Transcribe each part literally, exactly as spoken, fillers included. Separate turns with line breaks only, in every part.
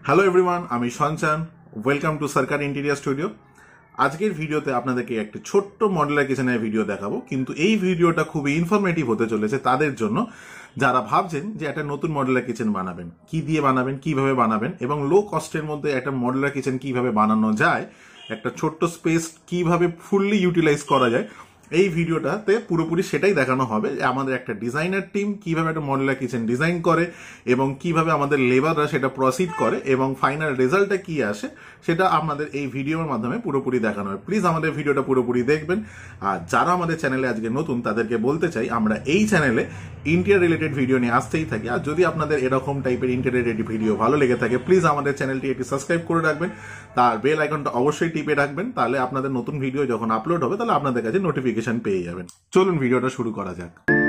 Hello everyone, আমি Sanchan. Welcome to Sarkar interior studio. আজকের ভিডিওতে আপনাদেরকে একটা ছোট্ট মডুলার কিচেনের ভিডিও দেখাবো, কিন্তু এই ভিডিওটা খুবই ইনফরমেটিভ হতে চলেছে তাদের জন্য যারা ভাবছেন যে একটা নতুন মডুলার কিচেন বানাবেন, কি দিয়ে বানাবেন, কিভাবে বানাবেন এবং লো কস্টের মধ্যে একটা মডুলার কিচেন কিভাবে বানানো যায়, একটা ছোট্ট স্পেস কিভাবে ফুললি ইউটিলাইজ করা যায়। এই ভিডিওটাতে পুরোপুরি সেটাই দেখানো হবে যে আমাদের একটা ডিজাইনার টিম কিভাবে একটা মডুলার কিচেন ডিজাইন করে এবং কিভাবে আমাদের লেবাররা সেটা প্রসিড করে এবং ফাইনাল রেজাল্টটা কি আসে সেটা আপনাদের এই ভিডিওর মাধ্যমে পুরোপুরি দেখানো হবে। প্লিজ আমাদের ভিডিওটা পুরোপুরি দেখবেন। আর যারা আমাদের চ্যানেলে আজকে নতুন তাদেরকে বলতে চাই, আমরা এই চ্যানেলে ইন্টেরিয়র রিলেটেড ভিডিও নিয়ে আসতেই থাকি। আর যদি আপনাদের এরকম টাইপের ইন্টেরিয়র রিলেটেড ভিডিও ভালো লেগে থাকে, প্লিজ আমাদের চ্যানেলটি একটি সাবস্ক্রাইব করে রাখবেন, তার বেল আইকনটা অবশ্যই টিপে রাখবেন, তাহলে আপনাদের নতুন ভিডিও যখন আপলোড হবে তাহলে আপনাদের কাছে নোটিফিকেশন পেয়ে যাবেন। চলুন ভিডিওটা শুরু করা যাক।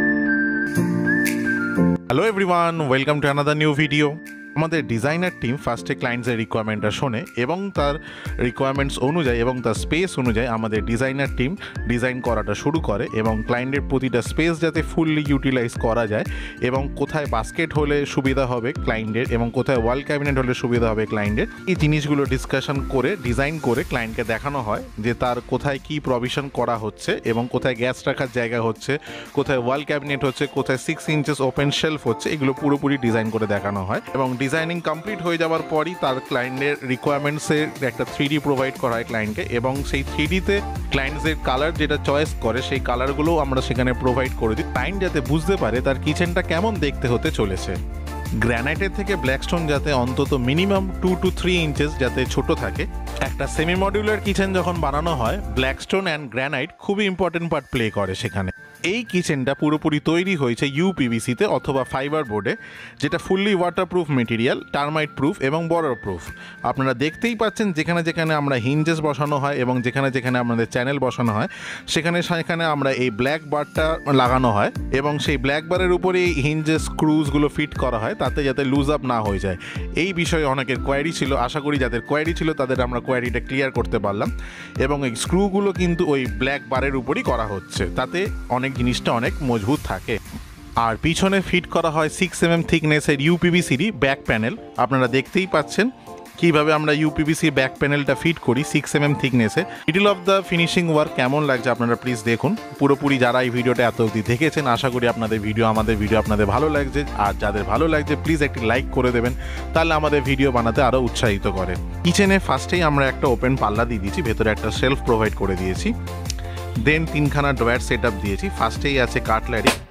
Hello everyone, welcome to another new video. আমাদের ডিজাইনার টিম ফার্স্টে ক্লায়েন্টসের রিকোয়ারমেন্টটা শোনে এবং তার রিকোয়ারমেন্টস অনুযায়ী এবং তার স্পেস অনুযায়ী আমাদের ডিজাইনার টিম ডিজাইন করাটা শুরু করে এবং ক্লায়েন্টের প্রতিটা স্পেস যাতে ফুললি ইউটিলাইজ করা যায় এবং কোথায় বাস্কেট হলে সুবিধা হবে ক্লায়েন্টের এবং কোথায় ওয়াল ক্যাবিনেট হলে সুবিধা হবে ক্লায়েন্টের, এই জিনিসগুলো ডিসকাশন করে ডিজাইন করে ক্লায়েন্টকে দেখানো হয় যে তার কোথায় কি প্রভিশন করা হচ্ছে এবং কোথায় গ্যাস রাখার জায়গা হচ্ছে, কোথায় ওয়াল ক্যাবিনেট হচ্ছে, কোথায় সিক্স ইঞ্চেস ওপেন শেলফ হচ্ছে, এগুলো পুরোপুরি ডিজাইন করে দেখানো হয় এবং ডিজাইনিং কমপ্লিট হয়ে যাওয়ার পরই তার ক্লায়েন্টের রিকোয়ারমেন্টসের একটা থ্রি ডি প্রোভাইড করা হয় ক্লায়েন্টকে এবং সেই থ্রি ডিতে ক্লায়েন্টসের কালার যেটা চয়েস করে সেই কালারগুলোও আমরা সেখানে প্রোভাইড করে দিই, ক্লায়েন্ট যাতে বুঝতে পারে তার কিচেনটা কেমন দেখতে হতে চলেছে। গ্রানাইটের থেকে ব্ল্যাকস্টোন যাতে অন্তত minimum two two three inches যাতে ছোট থাকে। একটা সেমি মডিউলার কিচেন যখন বানানো হয়, ব্ল্যাকস্টোন অ্যান্ড গ্রানাইট খুবই ইম্পর্টেন্ট পার্ট প্লে করে সেখানে। এই কিচেনটা পুরোপুরি তৈরি হয়েছে ইউপিভিসিতে অথবা ফাইবার বোর্ডে, যেটা fully waterproof material, termite proof এবং বর্ডার প্রুফ। আপনারা দেখতেই পাচ্ছেন যেখানে যেখানে আমরা হিঞ্জেস বসানো হয় এবং যেখানে যেখানে আমাদের চ্যানেল বসানো হয় সেখানে সেখানে আমরা এই ব্ল্যাক বারটা লাগানো হয় এবং সেই ব্ল্যাক বারের উপরে এই হিঞ্জেস স্ক্রুজগুলো ফিট করা হয় তাতে যাতে লুজ আপ না হয়ে যায়। এই বিষয়ে অনেকের কোয়ারি ছিল, আশা করি যাদের কোয়ারি ছিল তাদের আমরা কোয়ারিটা ক্লিয়ার করতে পারলাম এবং এই স্ক্রুগুলো কিন্তু ওই ব্ল্যাক বারের উপরই করা হচ্ছে, তাতে অনেক জিনিসটা অনেক মজবুত থাকে। আর পিছনে ফিট করা হয় সিক্স এম এম থিকনেসের ইউপিভিসির ব্যাক প্যানেল। আপনারা দেখতেই পাচ্ছেন কিভাবে আমরা ইউপিভিসি ব্যাক প্যানেলটা ফিট করি সিক্স এম এম থিকনেসে। Middle of the finishing work কেমন লাগছে আপনারা প্লিজ দেখুন। পুরোপুরি যারা এই ভিডিওটা এত অবধি দেখেছেন, আশা করি আপনাদের ভিডিও আমাদের ভিডিও আপনাদের ভালো লাগছে। আর যাদের ভালো লাগছে প্লিজ একটি লাইক করে দেবেন, তাহলে আমাদের ভিডিও বানাতে আরও উৎসাহিত করে। কিচেনে ফার্স্টেই আমরা একটা ওপেন পাল্লা দিয়ে দিয়েছি, ভেতরে একটা শেলফ প্রোভাইড করে দিয়েছি, দেন তিনখানা ড্রয়ার সেট আপ দিয়েছি। ফার্স্টেই আছে কাটলারি,